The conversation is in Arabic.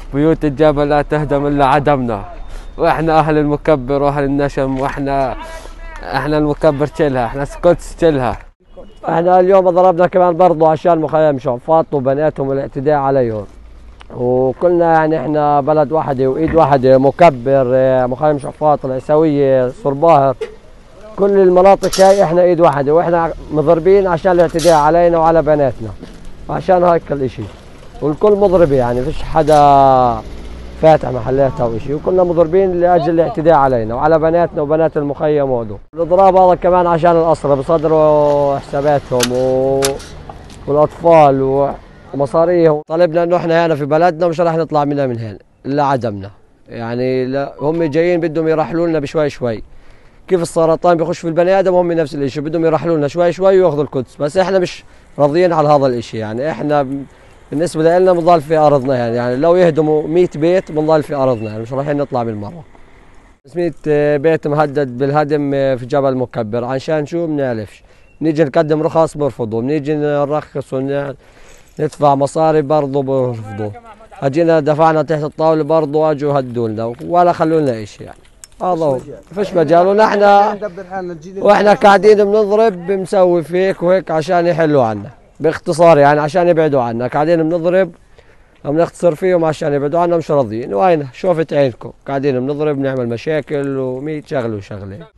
بيوت الجبل لا تهدم الا عدمنا، واحنا اهل المكبر واهل النشم، واحنا المكبر شلها، احنا القدس شلها. احنا اليوم ضربنا كمان برضه عشان مخيم شعفاط وبناتهم والاعتداء عليهم، وكلنا يعني احنا بلد واحده وايد واحده، مكبر، مخيم شعفاط، العيسويه، صرباهر، كل المناطق هاي احنا ايد واحده، واحنا مضربين عشان الاعتداء علينا وعلى بناتنا، عشان هيك الاشي، والكل مضرب يعني فيش حدا فاتح محلات او شيء، وكلنا مضربين لاجل الاعتداء علينا وعلى بناتنا وبنات المخيم وهدول. الاضراب هذا كمان عشان الاسرى بصدروا حساباتهم والاطفال ومصاريهم. طالبنا انه احنا هنا في بلدنا مش راح نطلع منها من هنا الا عدمنا، يعني لا هم جايين بدهم يرحلوا لنا بشوي شوي، كيف السرطان بيخش في البني ادم هم نفس الشيء، بدهم يرحلوا لنا شوي شوي وياخذوا القدس، بس احنا مش راضيين على هذا الشيء، يعني احنا بالنسبه لنا بنضل في ارضنا، يعني لو يهدموا 100 بيت بنضل في ارضنا، يعني مش رايحين نطلع بالمره. 500 بيت مهدد بالهدم في جبل مكبر، عشان شو بنعرفش، نيجي نقدم رخص برفضوا، نيجي نرخص وندفع مصاري برضه برفضوا، اجينا دفعنا تحت الطاوله برضه اجوا هدوا لنا ولا خلوا لنا شيء، يعني هذا هو فيش مجال، ونحن واحنا قاعدين بنضرب بنسوي فيك وهيك عشان يحلوا عنا، باختصار يعني عشان يبعدوا عنا، قاعدين بنضرب بنختصر فيهم عشان يبعدوا عنا، مش راضيين، وين شوفت عينكم قاعدين بنضرب نعمل مشاكل و100 شغله وشغله.